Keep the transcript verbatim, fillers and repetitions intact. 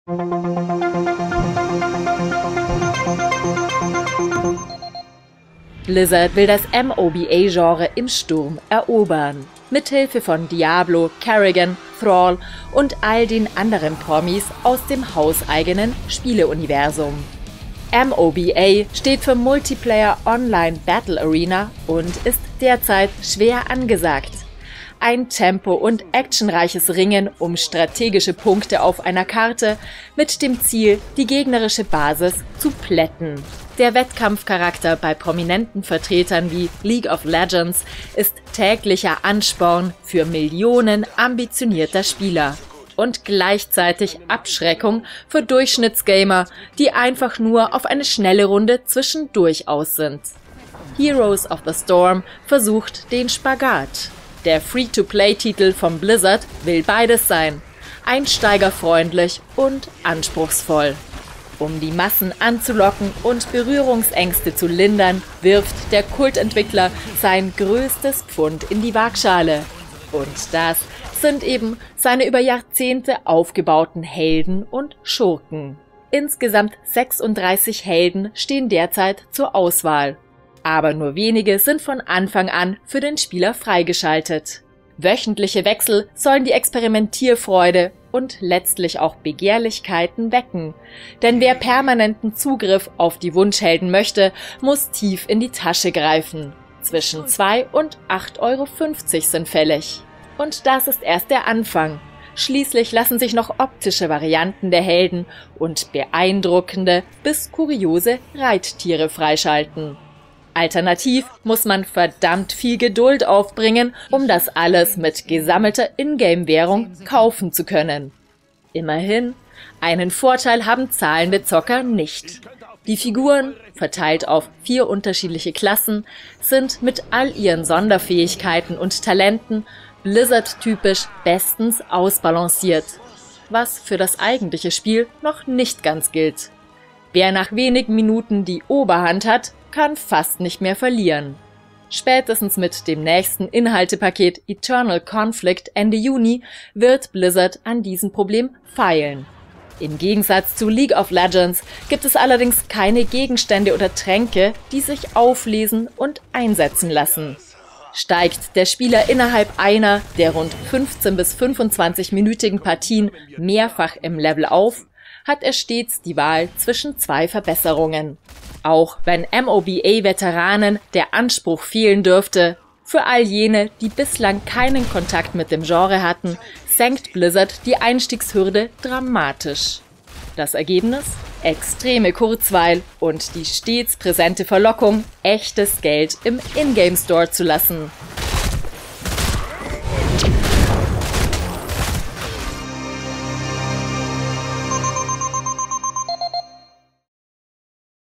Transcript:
Blizzard will das M O B A-Genre im Sturm erobern. Mithilfe von Diablo, Kerrigan, Thrall und all den anderen Promis aus dem hauseigenen Spieleuniversum. M O B A steht für Multiplayer Online Battle Arena und ist derzeit schwer angesagt. Ein tempo- und actionreiches Ringen um strategische Punkte auf einer Karte mit dem Ziel, die gegnerische Basis zu plätten. Der Wettkampfcharakter bei prominenten Vertretern wie League of Legends ist täglicher Ansporn für Millionen ambitionierter Spieler und gleichzeitig Abschreckung für Durchschnittsgamer, die einfach nur auf eine schnelle Runde zwischendurch aus sind. Heroes of the Storm versucht den Spagat. Der Free-to-Play-Titel von Blizzard will beides sein, einsteigerfreundlich und anspruchsvoll. Um die Massen anzulocken und Berührungsängste zu lindern, wirft der Kultentwickler sein größtes Pfund in die Waagschale. Und das sind eben seine über Jahrzehnte aufgebauten Helden und Schurken. Insgesamt sechsunddreißig Helden stehen derzeit zur Auswahl. Aber nur wenige sind von Anfang an für den Spieler freigeschaltet. Wöchentliche Wechsel sollen die Experimentierfreude und letztlich auch Begehrlichkeiten wecken. Denn wer permanenten Zugriff auf die Wunschhelden möchte, muss tief in die Tasche greifen. Zwischen zwei und acht Euro fünfzig sind fällig. Und das ist erst der Anfang. Schließlich lassen sich noch optische Varianten der Helden und beeindruckende bis kuriose Reittiere freischalten. Alternativ muss man verdammt viel Geduld aufbringen, um das alles mit gesammelter Ingame-Währung kaufen zu können. Immerhin, einen Vorteil haben zahlende Zocker nicht. Die Figuren, verteilt auf vier unterschiedliche Klassen, sind mit all ihren Sonderfähigkeiten und Talenten Blizzard-typisch bestens ausbalanciert, was für das eigentliche Spiel noch nicht ganz gilt. Wer nach wenigen Minuten die Oberhand hat, kann fast nicht mehr verlieren. Spätestens mit dem nächsten Inhaltepaket Eternal Conflict Ende Juni wird Blizzard an diesem Problem feilen. Im Gegensatz zu League of Legends gibt es allerdings keine Gegenstände oder Tränke, die sich auflesen und einsetzen lassen. Steigt der Spieler innerhalb einer der rund fünfzehn bis fünfundzwanzig-minütigen Partien mehrfach im Level auf, hat er stets die Wahl zwischen zwei Verbesserungen. Auch wenn M O B A-Veteranen der Anspruch fehlen dürfte, für all jene, die bislang keinen Kontakt mit dem Genre hatten, senkt Blizzard die Einstiegshürde dramatisch. Das Ergebnis? Extreme Kurzweil und die stets präsente Verlockung, echtes Geld im Ingame-Store zu lassen.